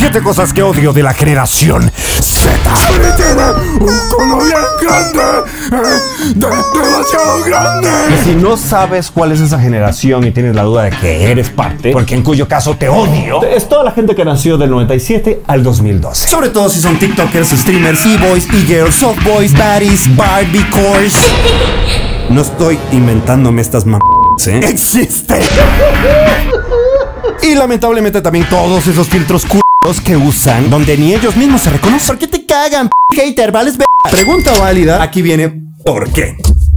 7 cosas que odio de la generación Z. Tiene un culo bien grande, demasiado grande. Y si no sabes cuál es esa generación y tienes la duda de que eres parte, porque en cuyo caso te odio, es toda la gente que nació del 97 al 2012. Sobre todo si son tiktokers, streamers, e-boys, e-girls, softboys, baddies, barbicores. No estoy inventándome estas ¿eh? ¡Existe! Y lamentablemente también todos esos filtros culos que usan, donde ni ellos mismos se reconocen. ¿Por qué te cagan, hater? Vales Pregunta válida. Aquí viene ¿por qué?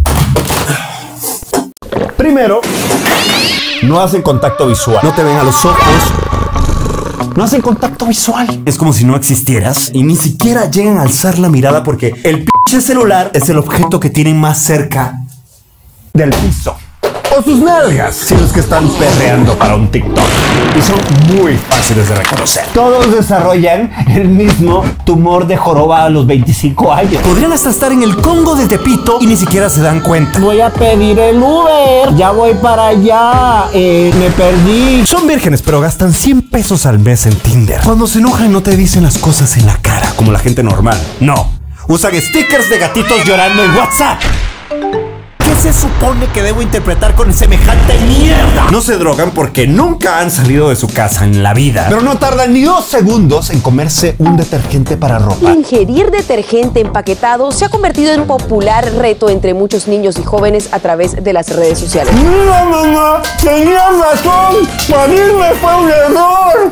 Primero, no hacen contacto visual. No te ven a los ojos. No hacen contacto visual. Es como si no existieras y ni siquiera llegan a alzar la mirada porque el pinche celular es el objeto que tienen más cerca del piso. O sus nalgas, si los que están perreando para un TikTok. Y son muy fáciles de reconocer. Todos desarrollan el mismo tumor de joroba a los 25 años. Podrían hasta estar en el Congo de Tepito y ni siquiera se dan cuenta. Voy a pedir el Uber. Ya voy para allá. Me perdí. Son vírgenes, pero gastan 100 pesos al mes en Tinder. Cuando se enojan no te dicen las cosas en la cara, como la gente normal. No. Usan stickers de gatitos llorando en WhatsApp. ¿Qué se supone que debo interpretar con semejante mierda? No se drogan porque nunca han salido de su casa en la vida. Pero no tardan ni 2 segundos en comerse un detergente para ropa. Ingerir detergente empaquetado se ha convertido en un popular reto entre muchos niños y jóvenes a través de las redes sociales. ¡Mira, mamá! ¡Tenías razón! ¡Parirme fue un error!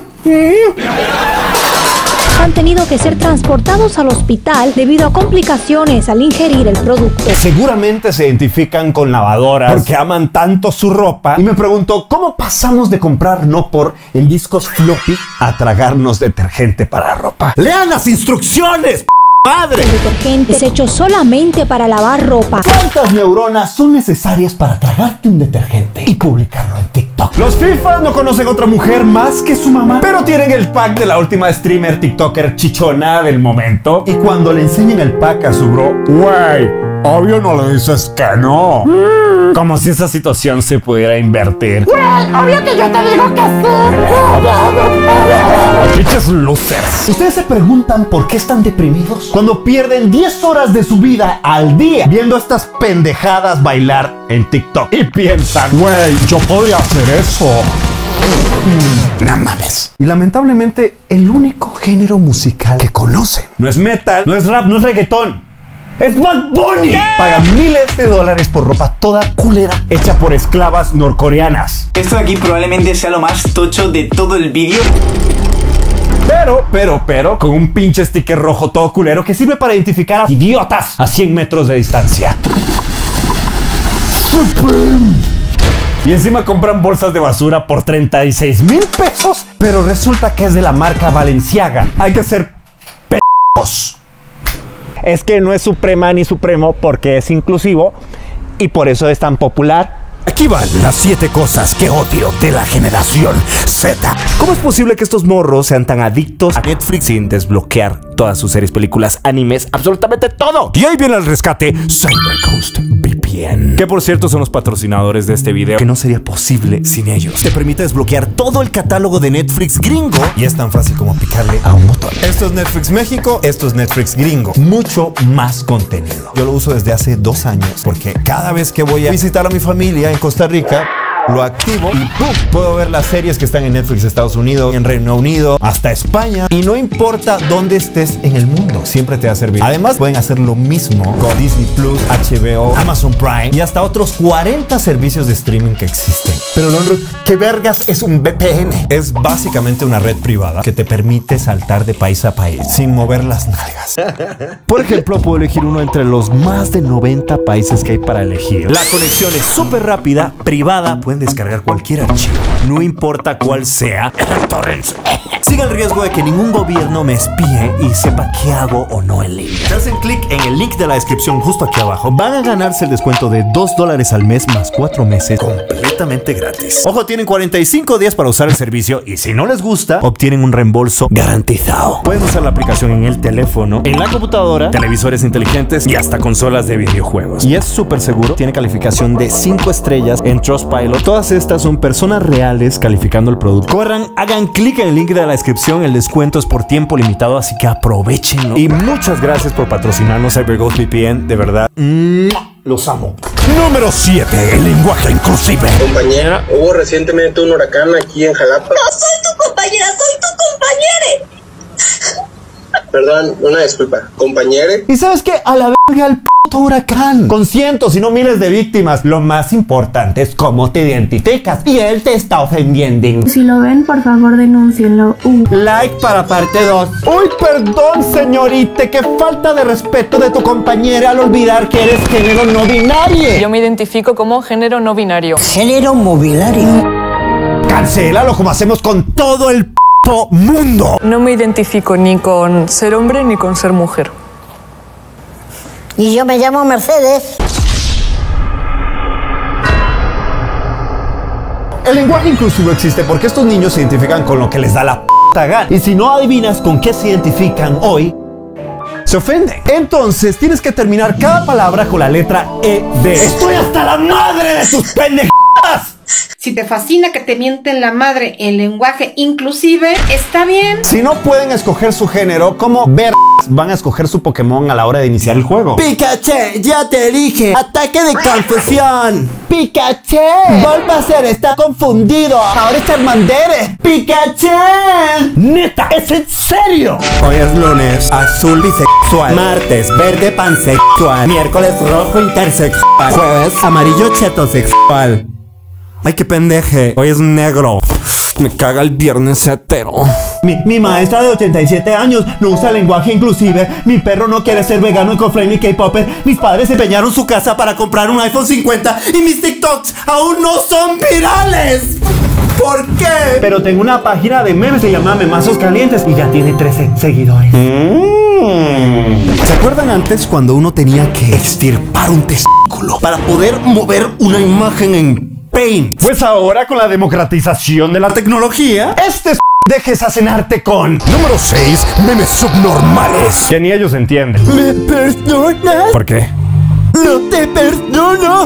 Han tenido que ser transportados al hospital debido a complicaciones al ingerir el producto. Seguramente se identifican con lavadoras porque aman tanto su ropa. Y me pregunto, ¿cómo pasamos de comprar no por en discos floppy a tragarnos detergente para ropa? ¡Lean las instrucciones! ¡Madre! El detergente es hecho solamente para lavar ropa. ¿Cuántas neuronas son necesarias para tragarte un detergente y publicarlo en TikTok? Los FIFA no conocen otra mujer más que su mamá, pero tienen el pack de la última streamer tiktoker chichona del momento. Y cuando le enseñan el pack a su bro, güey, obvio no le dices que no. Como si esa situación se pudiera invertir. Güey, obvio que yo te digo que sí. Bichos losers. ¿Ustedes se preguntan por qué están deprimidos? Cuando pierden 10 horas de su vida al día viendo estas pendejadas bailar en TikTok y piensan, güey, yo podría hacer eso. No mames. Y lamentablemente el único género musical que conocen no es metal, no es rap, no es reggaetón. ¡Es Bad Bunny! Pagan miles de dólares por ropa toda culera hecha por esclavas norcoreanas. Esto de aquí probablemente sea lo más tocho de todo el vídeo. Pero, con un pinche sticker rojo todo culero que sirve para identificar a idiotas a 100 metros de distancia. Y encima compran bolsas de basura por 36,000 pesos, pero resulta que es de la marca Balenciaga. Hay que ser p***os. Es que no es Suprema ni Supremo porque es inclusivo y por eso es tan popular. Aquí van las 7 cosas que odio de la generación Z. ¿Cómo es posible que estos morros sean tan adictos a Netflix sin desbloquear todas sus series, películas, animes, absolutamente todo? Y ahí viene al rescate CyberGhost VPN, que por cierto son los patrocinadores de este video, que no sería posible sin ellos. Te permite desbloquear todo el catálogo de Netflix gringo y es tan fácil como picarle a un botón. Esto es Netflix México, esto es Netflix gringo. Mucho más contenido. Yo lo uso desde hace 2 años porque cada vez que voy a visitar a mi familia en Costa Rica, lo activo y ¡pum! Puedo ver las series que están en Netflix Estados Unidos, en Reino Unido, hasta España. Y no importa dónde estés en el mundo, siempre te va a servir. Además, pueden hacer lo mismo con Disney Plus, HBO, Amazon Prime y hasta otros 40 servicios de streaming que existen. Pero ¿qué vergas es un VPN? Es básicamente una red privada que te permite saltar de país a país sin mover las nalgas. Por ejemplo, puedo elegir uno entre los más de 90 países que hay para elegir. La conexión es súper rápida, privada, pueden descargar cualquier archivo, no importa cuál sea. Siga el riesgo de que ningún gobierno me espíe y sepa qué hago o no en línea. Si hacen clic en el link de la descripción justo aquí abajo, van a ganarse el descuento de $2 al mes más 4 meses completamente gratis. Ojo, tienen 45 días para usar el servicio y si no les gusta, obtienen un reembolso garantizado. Pueden usar la aplicación en el teléfono, en la computadora, televisores inteligentes y hasta consolas de videojuegos. Y es súper seguro, tiene calificación de 5 estrellas en Trustpilot. Todas estas son personas reales originales calificando el producto. Corran, hagan clic en el link de la descripción. El descuento es por tiempo limitado, así que aprovechenlo. Y muchas gracias por patrocinarnos, CyberGhost VPN. De verdad, los amo. Número 7. El lenguaje inclusive. Compañera, hubo recientemente un huracán aquí en Jalapa. No soy tu compañera, soy tu compañere. Perdón, una disculpa. Compañere. ¿Y sabes qué? A la verga el puto huracán. Con cientos y no miles de víctimas. Lo más importante es cómo te identificas. Y él te está ofendiendo. Si lo ven, por favor, denúncienlo. Like para parte 2. Uy, perdón, señorita. Qué falta de respeto de tu compañera al olvidar que eres género no binario. Yo me identifico como género no binario. Género mobiliario. Cancélalo como hacemos con todo el mundo. No me identifico ni con ser hombre ni con ser mujer. Y yo me llamo Mercedes. El lenguaje inclusivo existe porque estos niños se identifican con lo que les da la puta gana. Y si no adivinas con qué se identifican hoy, se ofenden. Entonces tienes que terminar cada palabra con la letra ED. ¡Estoy hasta la madre de sus pendejadas! Si te fascina que te mienten la madre en lenguaje inclusive, está bien. Si no pueden escoger su género, ¿cómo van a escoger su Pokémon a la hora de iniciar el juego? Pikachu, ya te dije. Ataque de confusión. Pikachu, vuelve a ser, está confundido. Ahora es Charmander. Pikachu. Neta, ¿es en serio? Hoy es lunes, azul bisexual. Martes, verde pansexual. Miércoles, rojo intersexual. Jueves, amarillo chetosexual. Ay, qué pendeje. Hoy es negro. Me caga el viernes hetero. Mi maestra de 87 años no usa lenguaje inclusive. Mi perro no quiere ser vegano y cosplay K-popper. Mis padres empeñaron su casa para comprar un iPhone 50 y mis TikToks aún no son virales. ¿Por qué? Pero tengo una página de memes, se llama Memazos Calientes y ya tiene 13 seguidores. ¿Se acuerdan antes cuando uno tenía que extirpar un testículo para poder mover una imagen en Paint? Pues ahora con la democratización de la tecnología, dejes a cenarte con. Número 6. Memes subnormales. Que ni ellos entienden. ¿Me perdonas? ¿Por qué? No te perdono.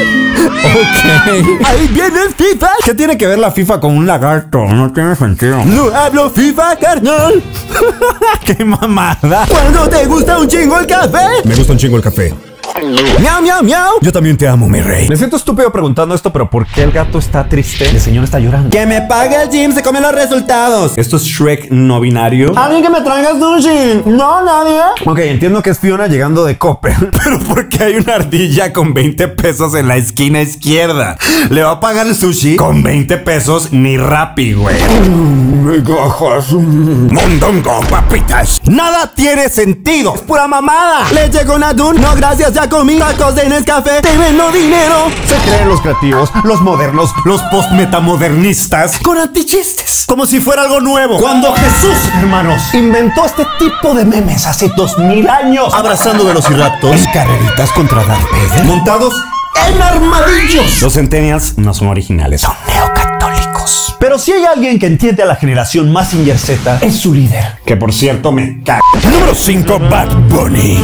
Ok. Ahí viene el FIFA. ¿Qué tiene que ver la FIFA con un lagarto? No tiene sentido. No hablo FIFA, carnal. ¡Qué mamada! ¿Cuándo te gusta un chingo el café? Me gusta un chingo el café. Miau, miau, miau. Yo también te amo, mi rey. Me siento estúpido preguntando esto, pero ¿por qué el gato está triste? El señor está llorando. Que me pague el gym, se comen los resultados. ¿Esto es Shrek no binario? ¿Alguien que me traiga sushi? No, nadie. Ok, entiendo que es Fiona llegando de Coppel. Pero ¿por qué hay una ardilla con 20 pesos en la esquina izquierda? ¿Le va a pagar el sushi? Con 20 pesos ni Rappi, güey. Migajas. Mondongo, papitas. Nada tiene sentido. Es pura mamada. Leche con atún. No, gracias, ya comí. Tacos de Nescafé. Te vendo dinero. Se creen los creativos, los modernos, los postmetamodernistas con antichistes, como si fuera algo nuevo. Cuando Jesús, hermanos, inventó este tipo de memes hace 2000 años. Abrazando velociraptors en carreritas contra Darth Vader, montados en armadillos. Los centennials no son originales, son neocatólicos. Pero si hay alguien que entiende a la generación Mazinger Z, es su líder. Que por cierto me caga. Número 5, Bad Bunny.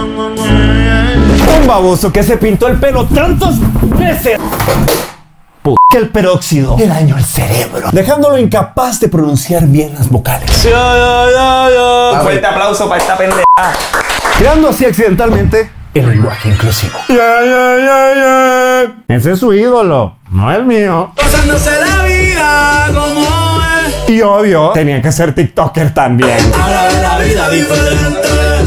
Un baboso que se pintó el pelo tantas veces que el peróxido le dañó el cerebro, dejándolo incapaz de pronunciar bien las vocales. Un fuerte aplauso para esta pendeja. Creando así accidentalmente el lenguaje inclusivo. Ese es su ídolo, no el mío. Pasándose la vida como es. Y obvio, tenía que ser TikToker también. Para ver la vida diferente.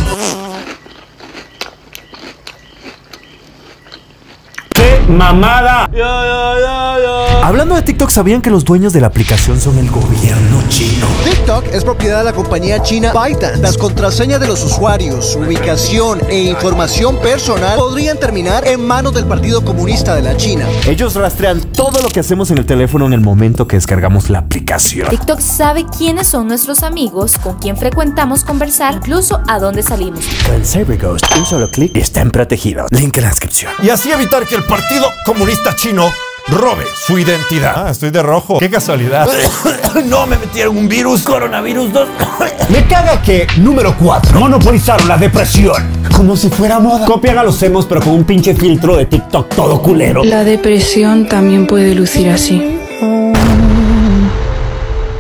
¡Mamada! Hablando de TikTok, ¿sabían que los dueños de la aplicación son el gobierno chino? TikTok es propiedad de la compañía china ByteDance. Las contraseñas de los usuarios, su ubicación e información personal podrían terminar en manos del Partido Comunista de la China. Ellos rastrean todo lo que hacemos en el teléfono en el momento que descargamos la aplicación. TikTok sabe quiénes son nuestros amigos, con quién frecuentamos conversar, incluso a dónde salimos. Con CyberGhost, un solo clic y están protegidos. Link en la descripción. Y así evitar que el Partido Comunista Chino robe su identidad. Ah, estoy de rojo. Qué casualidad. No, me metieron un virus. Coronavirus 2. Me caga que, número 4, monopolizaron la depresión. Como si fuera moda. Copian a los emos, pero con un pinche filtro de TikTok todo culero. La depresión también puede lucir así.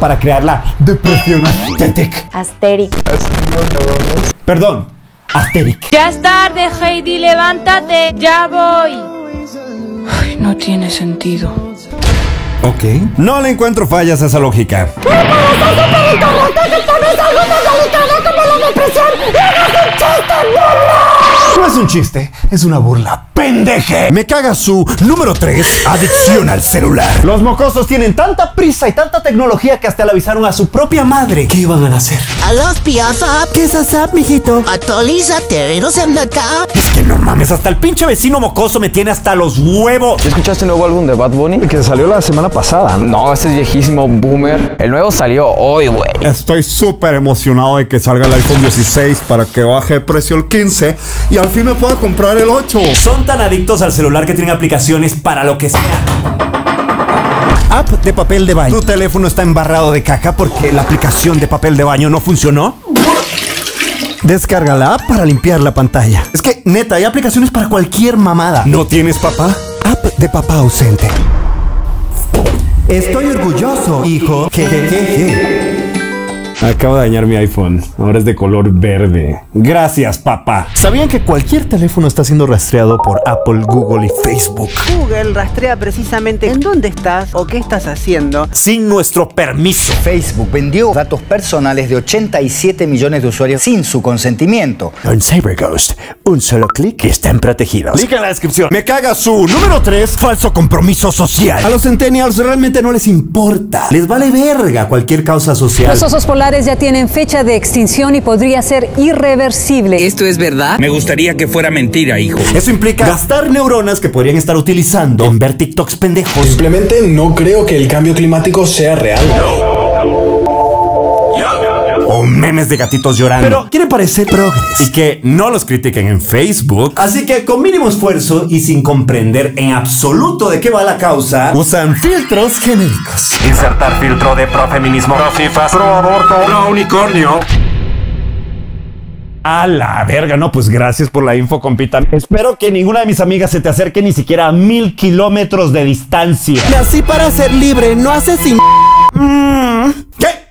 para crear la depresión aesthetic. Asteric. Perdón, aesthetic. Ya es tarde, Heidi, levántate, ya voy. Ay, no tiene sentido. Ok. No le encuentro fallas a esa lógica. No es un chiste, es una burla. ¡Pendeje! Me caga su número 3, adicción al celular. Los mocosos tienen tanta prisa y tanta tecnología que hasta le avisaron a su propia madre que iban a nacer. Aló, piaza. ¿Qué es asap, mijito? Actualízate, no se anda acá. Es que no mames, hasta el pinche vecino mocoso me tiene hasta los huevos. ¿Escuchaste el nuevo álbum de Bad Bunny? Que salió la semana pasada. No, ese es viejísimo, boomer. El nuevo salió hoy, güey. Estoy súper emocionado de que salga el iPhone 16 para que baje de precio el 15 y al fin me pueda comprar el 8. Son tan adictos al celular que tienen aplicaciones para lo que sea. App de papel de baño. Tu teléfono está embarrado de caca porque la aplicación de papel de baño no funcionó. Descarga la app para limpiar la pantalla. Es que, neta, hay aplicaciones para cualquier mamada. ¿No tienes papá? App de papá ausente. Estoy orgulloso, hijo. Acabo de dañar mi iPhone. Ahora es de color verde. Gracias, papá. ¿Sabían que cualquier teléfono está siendo rastreado por Apple, Google y Facebook? Google rastrea precisamente en dónde estás o qué estás haciendo. Sin nuestro permiso. Facebook vendió datos personales de 87 millones de usuarios sin su consentimiento. En CyberGhost, un solo clic y están protegidos. Link en la descripción. Me caga su número 3, falso compromiso social. A los centennials realmente no les importa. Les vale verga cualquier causa social. Los osos polares ya tienen fecha de extinción y podría ser irreversible. ¿Esto es verdad? Me gustaría que fuera mentira, hijo. Eso implica gastar neuronas que podrían estar utilizando en ver TikToks pendejos. Simplemente no creo que el cambio climático sea real. O memes de gatitos llorando. Pero quieren parecer progres y que no los critiquen en Facebook. Así que con mínimo esfuerzo y sin comprender en absoluto de qué va la causa, usan filtros genéricos. Insertar filtro de profeminismo, profifas, pro aborto, pro unicornio. A la verga, no, pues gracias por la info, compita. Espero que ninguna de mis amigas se te acerque ni siquiera a 1000 kilómetros de distancia. Nací para ser libre, no asesino. ¿Qué?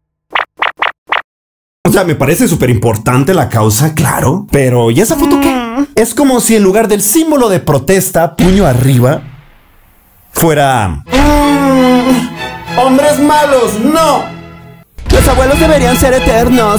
O sea, me parece súper importante la causa, claro. Pero, ¿y esa foto qué? Es como si en lugar del símbolo de protesta, puño arriba, fuera... ¡Hombres malos, no! Los abuelos deberían ser eternos.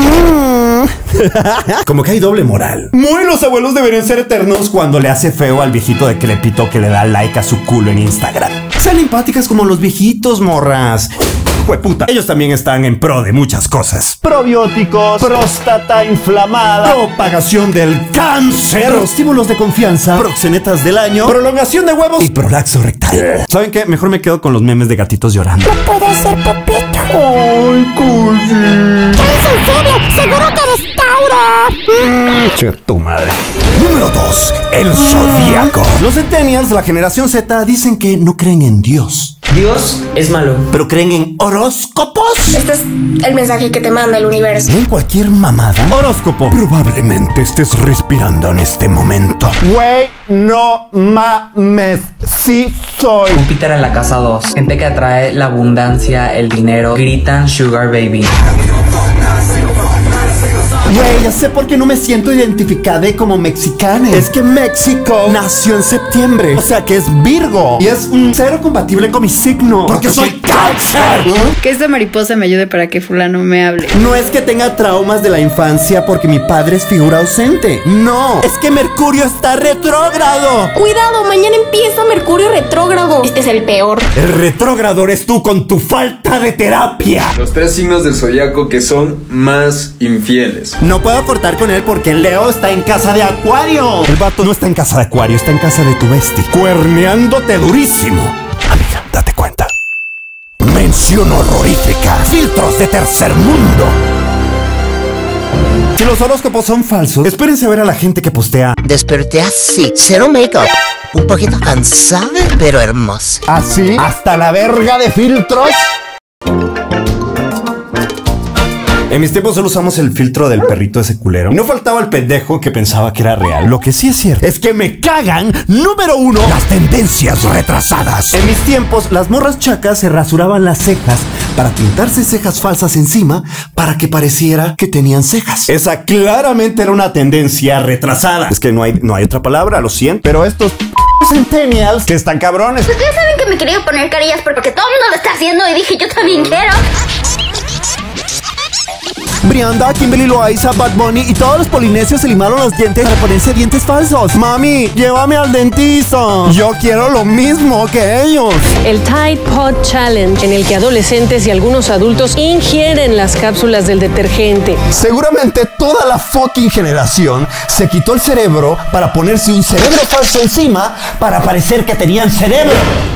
Como que hay doble moral. Muy los abuelos deberían ser eternos cuando le hace feo al viejito de Clepito que le da like a su culo en Instagram. Sean empáticas como los viejitos, morras. Jueputa, ellos también están en pro de muchas cosas. Probióticos, próstata inflamada, propagación del cáncer, prostíbulos de confianza, proxenetas del año, prolongación de huevos y prolaxo rectal. ¿Saben qué? Mejor me quedo con los memes de gatitos llorando. No puede ser Pepito. Ay, Cusi. ¿Es en serio? ¿Seguro que eres Tauro? Che, tu madre. Número 2. El Zodíaco. Los centennials, la generación Z, dicen que no creen en Dios. Dios es malo. ¿Pero creen en horóscopos? Este es el mensaje que te manda el universo. ¿En cualquier mamada? Horóscopo. Probablemente estés respirando en este momento. Güey, no mames. Sí soy. Júpiter en la casa 2. Gente que atrae la abundancia, el dinero. Gritan Sugar Baby. Güey, ya sé por qué no me siento identificada como mexicana. Es que México nació en septiembre. O sea que es Virgo. Y es cero compatible con mi signo. Porque soy cáncer. Que esta mariposa me ayude para que fulano me hable. No es que tenga traumas de la infancia porque mi padre es figura ausente. No, es que Mercurio está retrógrado. Cuidado, mañana empieza Mercurio retrógrado. Este es el peor. El retrógrado eres tú con tu falta de terapia. Los 3 signos del zodiaco que son más infieles. No puedo cortar con él porque Leo está en casa de Acuario. El vato no está en casa de Acuario, está en casa de tu bestie. Cuerneándote durísimo. Amiga, date cuenta. Mención horrorífica. Filtros de tercer mundo. Si los horóscopos son falsos, espérense a ver a la gente que postea. Desperté así, cero make-up. Un poquito cansada, pero hermosa. ¿Así? ¿Hasta la verga de filtros? En mis tiempos solo usamos el filtro del perrito ese culero. Y no faltaba el pendejo que pensaba que era real. Lo que sí es cierto es que me cagan, número uno, las tendencias retrasadas. En mis tiempos, las morras chacas se rasuraban las cejas para pintarse cejas falsas encima para que pareciera que tenían cejas. Esa claramente era una tendencia retrasada. Es que no hay otra palabra, lo siento. Pero estos centennials que están cabrones. Ustedes saben que me quería poner carillas porque todo el mundo lo está haciendo y dije yo también quiero. Brianda, Kimberly Loaiza, Bad Bunny y todos los polinesios se limaron los dientes para ponerse dientes falsos. Mami, llévame al dentista. Yo quiero lo mismo que ellos. El Tide Pod Challenge, en el que adolescentes y algunos adultos ingieren las cápsulas del detergente. Seguramente toda la fucking generación se quitó el cerebro para ponerse un cerebro falso encima para parecer que tenían cerebro.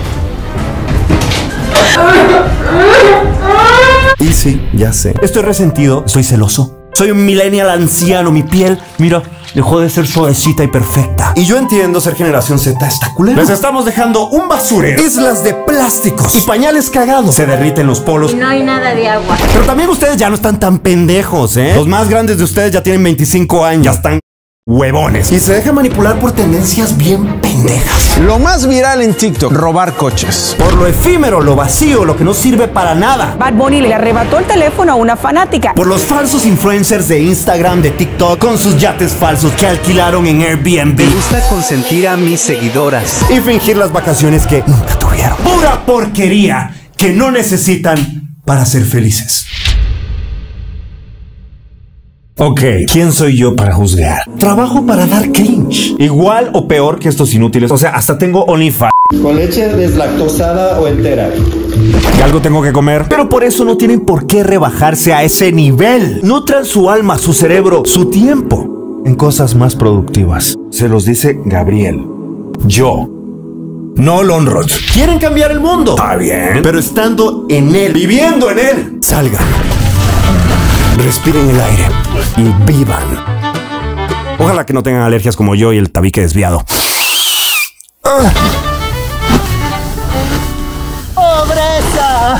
Y sí, ya sé. Estoy resentido, estoy celoso. Soy un millennial anciano, mi piel, mira, dejó de ser suavecita y perfecta. Y yo entiendo, ser generación Z está culero. Les estamos dejando un basurero, islas de plásticos y pañales cagados. Se derriten los polos. Y no hay nada de agua. Pero también ustedes ya no están tan pendejos, ¿eh? Los más grandes de ustedes ya tienen 25 años. Ya están huevones. Y se dejan manipular por tendencias bien pendejas. Lo más viral en TikTok, robar coches. Por lo efímero, lo vacío, lo que no sirve para nada. Bad Bunny le arrebató el teléfono a una fanática. Por los falsos influencers de Instagram, de TikTok, con sus yates falsos que alquilaron en Airbnb. Me gusta consentir a mis seguidoras. Y fingir las vacaciones que nunca tuvieron. Pura porquería que no necesitan para ser felices. Ok, ¿quién soy yo para juzgar? Trabajo para dar cringe. Igual o peor que estos inútiles. O sea, hasta tengo OnlyFans. Con leche deslactosada o entera. Y algo tengo que comer. Pero por eso no tienen por qué rebajarse a ese nivel. Nutran su alma, su cerebro, su tiempo en cosas más productivas. Se los dice Gabriel. Yo. No Lonrod. ¿Quieren cambiar el mundo? Está bien. Pero estando en él, viviendo en él. Salgan. Respiren el aire y vivan. Ojalá que no tengan alergias como yo y el tabique desviado. ¡Pobreza!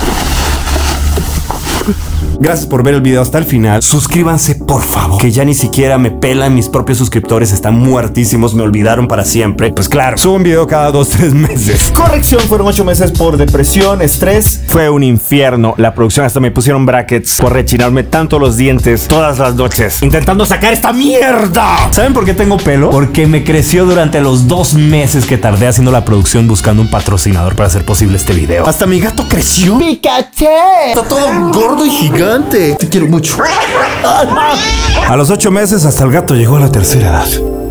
Gracias por ver el video hasta el final. Suscríbanse, por favor. Que ya ni siquiera me pelan mis propios suscriptores. Están muertísimos, me olvidaron para siempre. Pues claro, subo un video cada 2-3 meses. Corrección, fueron 8 meses por depresión, estrés. Fue un infierno. La producción hasta me pusieron brackets por rechinarme tanto los dientes todas las noches intentando sacar esta mierda. ¿Saben por qué tengo pelo? Porque me creció durante los 2 meses que tardé haciendo la producción buscando un patrocinador para hacer posible este video. Hasta mi gato creció. ¡Pikachu! Está todo gordo y gigante. Te quiero mucho. A los 8 meses hasta el gato llegó a la tercera edad.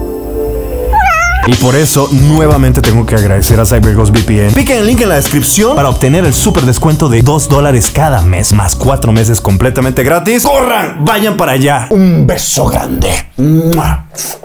Y por eso nuevamente tengo que agradecer a CyberGhost VPN. Piquen el link en la descripción para obtener el super descuento de $2 cada mes, más 4 meses completamente gratis. ¡Corran! Vayan para allá. Un beso grande. ¡Mua!